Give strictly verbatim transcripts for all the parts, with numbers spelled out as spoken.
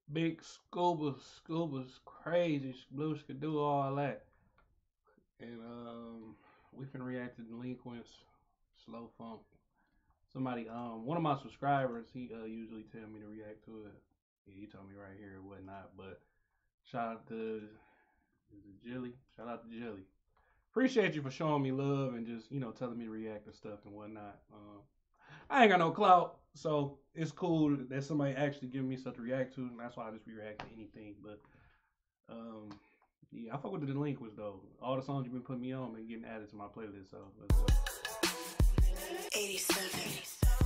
Big Scuba. Scuba's crazy. Blues could do all that. And um, we finna react to Delinquents, Slow Funk. Somebody, um, one of my subscribers, he uh, usually tell me to react to it. Yeah, he told me right here and whatnot. But shout out to is it Jilly? Shout out to Jilly. Appreciate you for showing me love and just you know telling me to react to stuff and whatnot. Um, I ain't got no clout, so it's cool that somebody actually give me stuff to react to, and that's why I just react to anything. But um, yeah, I fuck with the Delinquents though. All the songs you've been putting me on been getting added to my playlist, so let's go. eighty-seven.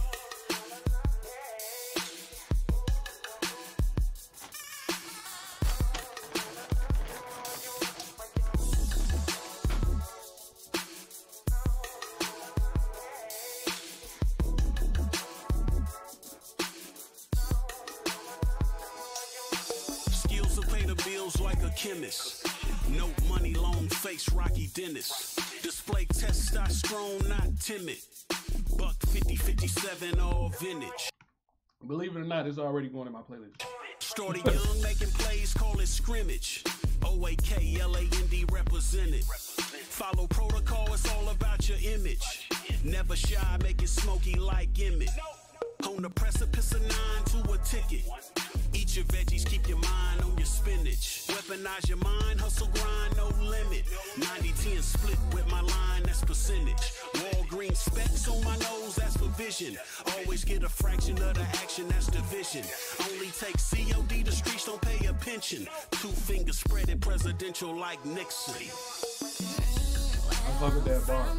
Skills to pay the bills like a chemist. No money, long face, Rocky Dennis. Display testosterone, not timid. Buck fifty, fifty-seven, all vintage. Believe it or not, it's already going in my playlist. Started young, making plays, call it scrimmage. O A K, L A N D represented. Follow protocol, it's all about your image. Never shy, make it smoky like Emmett. On the precipice of nine to a ticket. Eat your veggies, keep your mind on your spinach. Weaponize your mind, hustle, grind, no limit. ninety ten split with my line, that's percentage. Walgreens specs on my nose, that's for vision. Always get a fraction of the action, that's division. Only take C O D, the streets don't pay a pension. Two fingers spread it presidential like Nixon. I fuck with that bar.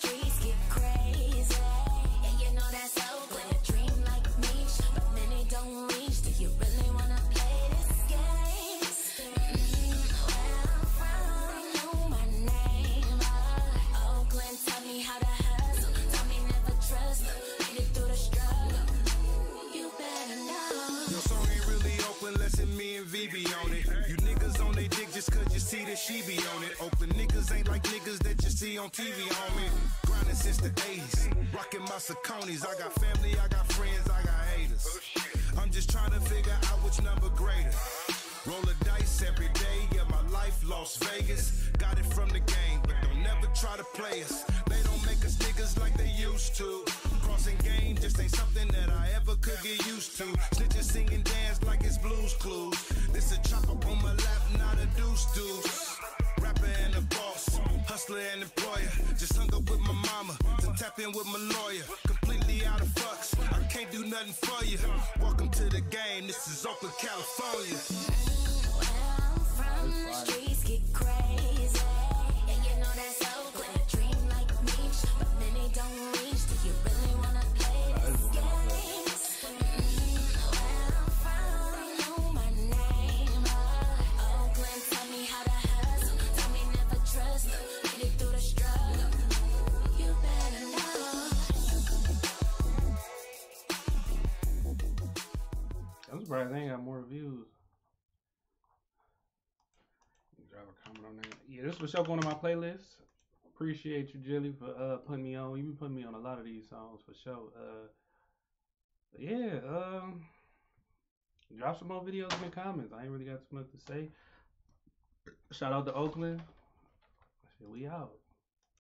V B on it. You niggas on they dick just cause you see that she be on it. Oakland niggas ain't like niggas that you see on T V, homie. Grinding since the eighties. Rocking my Sauconys. I got family, I got friends, I got haters. I'm just trying to figure out which number greater. Roll the dice every day, yeah, my life, Las Vegas. Got it from the game, but don't never try to play us. They don't make us niggas like they used to. Crossing game just ain't something that I ever could get used to. Snitches sing and dance like it's Blues Clues. This a chopper on my lap, not a deuce deuce. Rapper and a boss, hustler and employer. Just hung up with my mama, to tap in with my lawyer. Completely out of fucks, I can't do nothing for you. Welcome to the game, this is Oakland, California. From the streets get crazy, and you know that's Oakland. A dream like me, but many don't reach. Do you really wanna play this game? Mm, where I'm from, you know my name. Oakland, tell me how to hustle. Tell me never trust. Made it through the struggle. You better know. I'm surprised they ain't got more views. Drop a comment on that. Yeah, this was sure going to my playlist. Appreciate you, Jilly, for uh putting me on. You've been putting me on a lot of these songs for sure. Uh, yeah, um, drop some more videos in the comments. I ain't really got too much to say. Shout out to Oakland. Shit, we out.